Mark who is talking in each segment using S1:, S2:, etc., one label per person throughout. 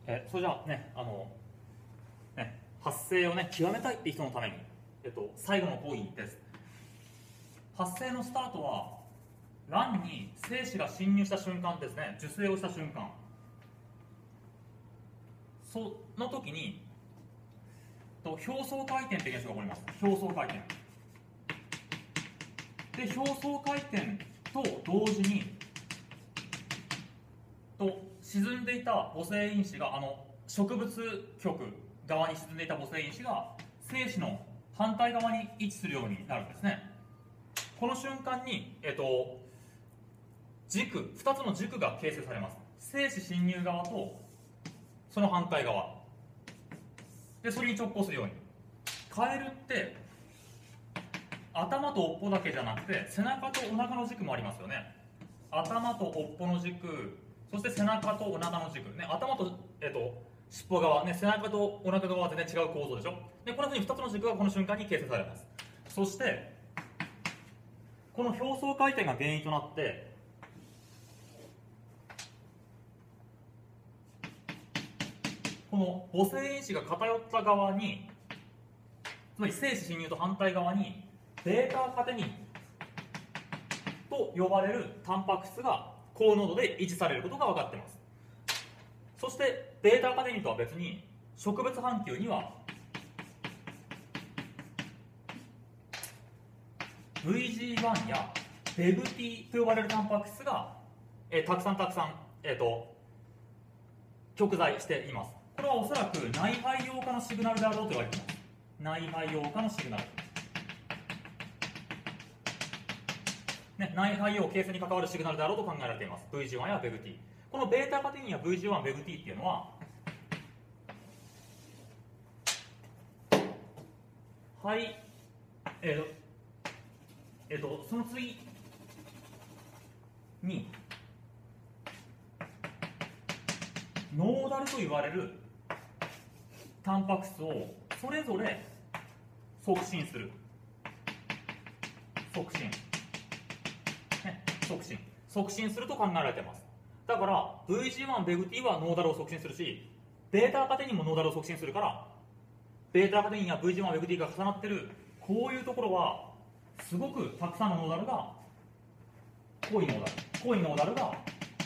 S1: それじゃあね、発声をね極めたいって人のために、最後の講義です。発声のスタートは卵に精子が侵入した瞬間ですね。受精をした瞬間、その時に表層回転という現象が起こります。表層回転で、表層回転と同時に沈んでいた母性因子が植物極側に沈んでいた母性因子が精子の反対側に位置するようになるんですね。この瞬間に、2つの軸が形成されます。精子侵入側とその反対側で、それに直行するように。カエルって頭と尾っぽだけじゃなくて背中とお腹の軸もありますよね。頭と尾っぽの軸、そして背中とお腹の軸、ね、頭と、尻尾側、ね、背中とお腹側は全然違う構造でしょ。でこのふうに2つの軸がこの瞬間に形成されます。そしてこの表層回転が原因となってこの母性因子が偏った側に、つまり精子侵入と反対側にベータカテニンと呼ばれるタンパク質が高濃度で維持されることが分かっています。そしてベータカテニンとは別に植物半球には VG1 や BEGT と呼ばれるタンパク質が、たくさん極在しています。これはおそらく内胚養化のシグナルであろうと言われています。内胚養化のシグナル、内胚養形成に関わるシグナルであろうと考えられています。 VG1 や BEGT。 このベータカテニンや VG1、BEGT っていうのはその次にノーダルと言われるタンパク質をそれぞれ促進する、促進すると考えられています。だから VG1、BEGT はノーダルを促進するし、ベータカテニンもノーダルを促進するから、ベータカテニンや VG1、BEGT が重なっているこういうところはすごくたくさんのノーダルが、濃いノーダルが、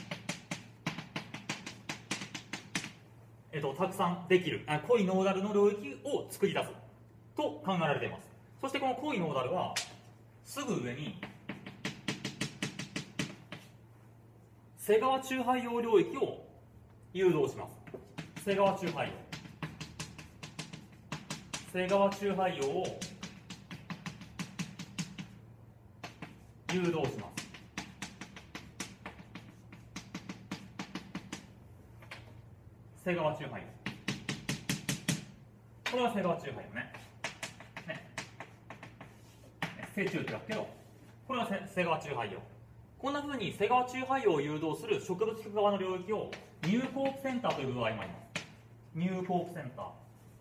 S1: たくさんできる、濃いノーダルの領域を作り出すと考えられています。そしてこの濃いノーダルはすぐ上に背側中肺葉領域を誘導します。背側中肺葉を誘導します。背側中肺葉、これは背側中肺葉ね。背中って書くけど、これは背側中肺葉。こんなふうに背側中肺葉を誘導する植物極側の領域をニューコープセンターという部合もあります。ニューコープセンター。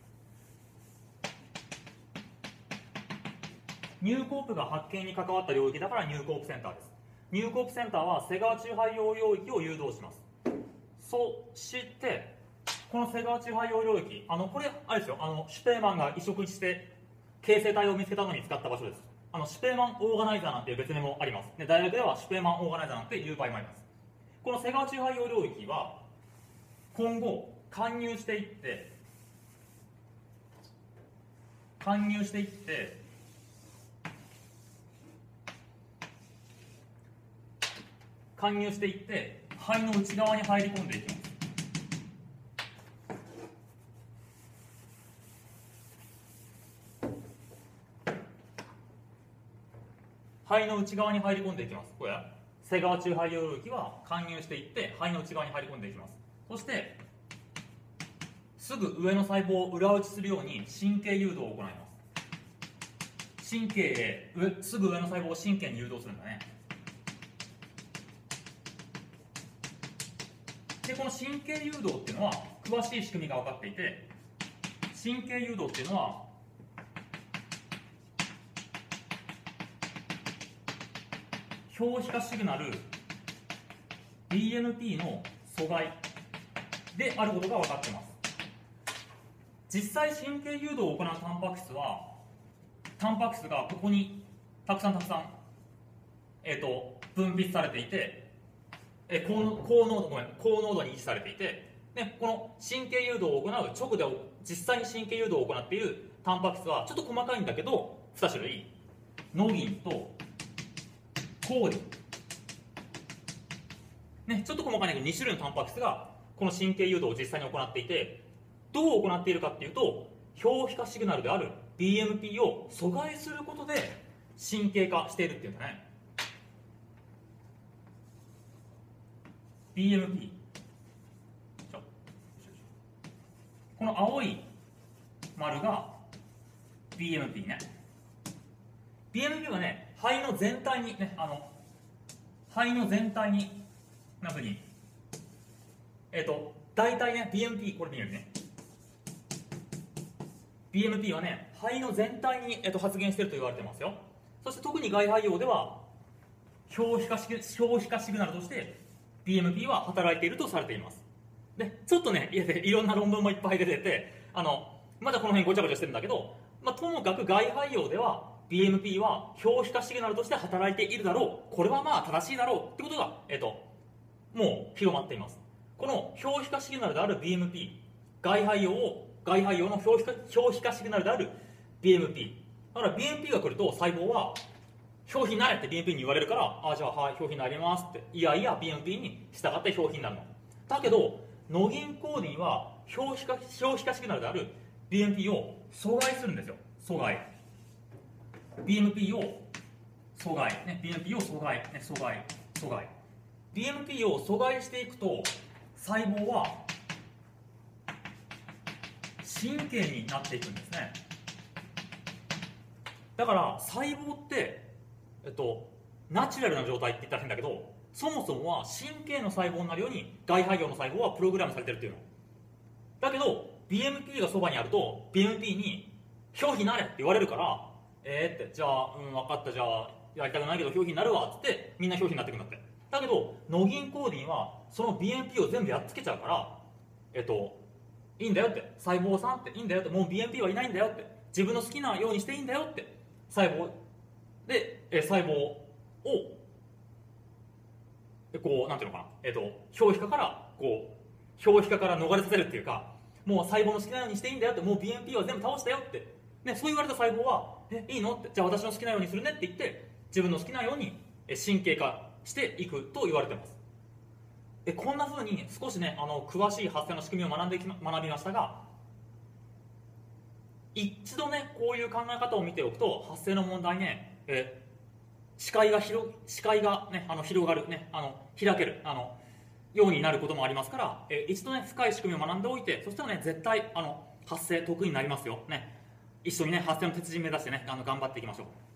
S1: ニューコープが発見に関わった領域だからニューコープセンターです。ニューコープセンターは背側中肺葉領域を誘導します。そしてこの背側中肺葉領域、これあれですよ、シュペーマンが移植して形成体を見つけたのに使った場所です。シュペーマンオーガナイザーなんていう別名もあります。大学ではシュペーマンオーガナイザーなんていう場合もあります。この背側中肺葉領域は今後貫入していって肺の内側に入り込んでいきます。肺の内側に入り込んでいきます。これ背側中肺葉領域は貫入していって肺の内側に入り込んでいきます。そしてすぐ上の細胞を裏打ちするように神経誘導を行います。神経へすぐ上の細胞を神経に誘導するんだね。でこの神経誘導っていうのは詳しい仕組みが分かっていて、神経誘導っていうのは表皮化シグナル DNP の阻害であることが分かってます。実際神経誘導を行うタンパク質は、タンパク質がここにたくさん分泌されていて、高濃度に維持されていて、でこの神経誘導を行う直で実際に神経誘導を行っているタンパク質はちょっと細かいんだけど2種類、ノギンとコーディン、ちょっと細かいんだけど2種類のタンパク質がこの神経誘導を実際に行っていて、どう行っているかっていうと、表皮化シグナルである BMP を阻害することで神経化しているっていうんだね。 BMP、 この青い丸が BMP ね。 BMP はね、肺の全体にね、肺の全体になふうに大体ね、 BMP これ見るね、 BMP はね、肺の全体に、発現していると言われてますよ。そして特に外肺葉では表皮化シグナルとして BMP は働いているとされています。でちょっとね、いろんな論文もいっぱい出てて、まだこの辺ごちゃごちゃしてるんだけど、ともかく外肺葉では BMP は表皮化シグナルとして働いているだろう、これはまあ正しいだろうってことが、もう広まっています。この表皮化シグナルである BMP、 外肺葉の表皮化シグナルである BMP だから、 BMP が来ると細胞は表皮になれって BMP に言われるから、じゃあはい表皮になりますって、いやいや BMP に従って表皮になるのだけど、ノギンコーディンは表皮化シグナルである BMP を阻害するんですよ。阻害 BMP を阻害、BMP を阻害、BMP を阻害していくと細胞は神経になっていくんですね。だから細胞って、ナチュラルな状態って言ったら変だけど、そもそもは神経の細胞になるように外肺葉の細胞はプログラムされてるっていうのだけど、 BMP がそばにあると BMP に表皮になれって言われるから、ってじゃあ分かった、じゃあやりたくないけど表皮になるわっつってみんな表皮になってくんだって。だけどノギンコーディンはその BMP を全部やっつけちゃうから、いいんだよって、細胞さんっていいんだよって、もう BMP はいないんだよって、自分の好きなようにしていいんだよって、細胞をこうなんていうのかな、表皮化から逃れさせるっていうか、もう細胞の好きなようにしていいんだよって、もう BMP は全部倒したよって、そう言われた細胞は、いいのって、じゃあ私の好きなようにするねって言って、自分の好きなように神経化していくと言われています。こんな風に少しね、詳しい発生の仕組みを学びましたが、一度ねこういう考え方を見ておくと発生の問題ね、視界がね広がるね、開けるようになることもありますから、一度ね深い仕組みを学んでおいて、そしたらね絶対発生得意になりますよね。一緒にね発生の鉄人目指してね頑張っていきましょう。